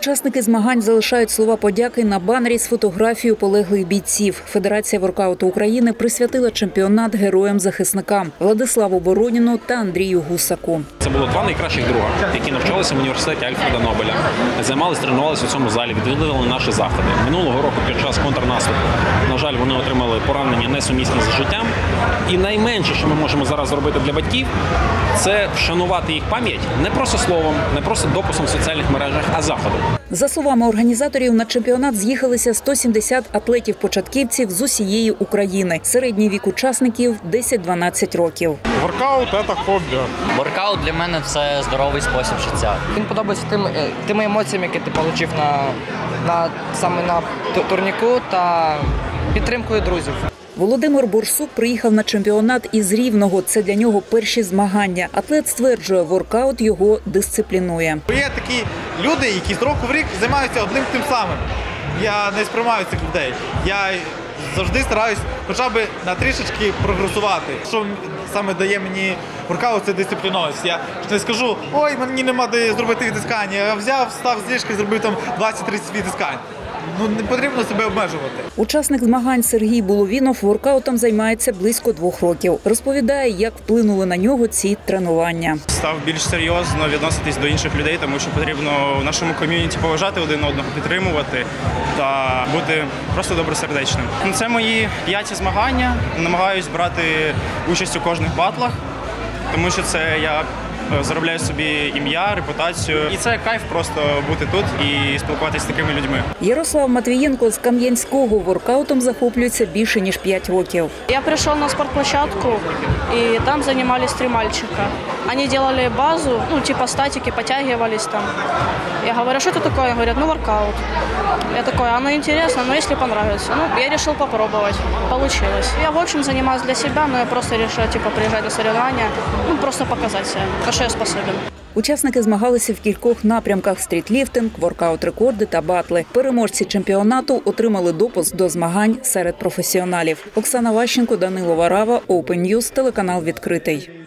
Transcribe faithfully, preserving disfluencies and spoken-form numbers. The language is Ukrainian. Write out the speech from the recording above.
Учасники змагань залишають слова подяки на банері з фотографією полеглих бійців. Федерація воркауту України присвятила чемпіонат героям-захисникам Владиславу Бороніну та Андрію Гусаку. Це було два найкращих друга, які навчалися в університеті Альфреда Нобеля, займалися, тренувалися у цьому залі, відвідували наші заходи. Минулого року під час контрнаступу, на жаль, вони отримали поранення несумісні з життям. І найменше, що ми можемо зараз зробити для батьків, це вшанувати їх пам'ять не просто словом, не просто дописом в соціальних мережах, а заходом. За словами організаторів, на чемпіонат з'їхалися сто сімдесят атлетів-початківців з усієї України. Середній вік учасників – десять-дванадцять років. Воркаут – це хобі. Воркаут для мене – це здоровий спосіб життя. Він подобається тим, тими емоціями, які ти отримав на, на, саме на турніку та підтримкою друзів. Володимир Борсук приїхав на чемпіонат із Рівного. Це для нього перші змагання. Атлет стверджує, воркаут його дисциплінує. Є такі люди, які з року в рік займаються одним тим самим. Я не сприймаю цих людей. Я завжди стараюсь хоча б на трішечки прогресувати. Що саме дає мені воркаут – це дисциплінованість. Я не скажу, ой, мені нема де зробити відтискання. Я взяв, став з ліжка і зробив там двадцять-тридцять відтискань. Ну, не потрібно себе обмежувати. Учасник змагань Сергій Буловінов воркаутом займається близько двох років. Розповідає, як вплинули на нього ці тренування. Став більш серйозно відноситись до інших людей, тому що потрібно в нашому ком'юніті поважати один одного, підтримувати та бути просто добросердечним. Це мої п'яті змагання. Намагаюсь брати участь у кожних батлах, тому що це я заробляю собі ім'я, репутацію. І це кайф просто бути тут і спілкуватися з такими людьми. Ярослав Матвієнко з Кам'янського воркаутом захоплюється більше, ніж п'ять років. Я прийшов на спортплощадку, і там займалися три мальчика. Вони робили базу, ну, типа статики, підтягувалися там. Я говорю, що це таке? Говорять, ну, воркаут. Я такой, оно интересно, но если понравится. Ну, я решил попробовать. Получилось. Я, в общем, занимаюсь для себя, но я просто решила, типа, приезжать на соревнования, ну, просто показать себя, на что я способен. Учасники змагалися в кількох напрямках – стрітліфтинг, воркаут-рекорди та батли. Переможці чемпіонату отримали допуск до змагань серед професіоналів. Оксана Ващенко, Данило Варава, Open News, телеканал «Відкритий».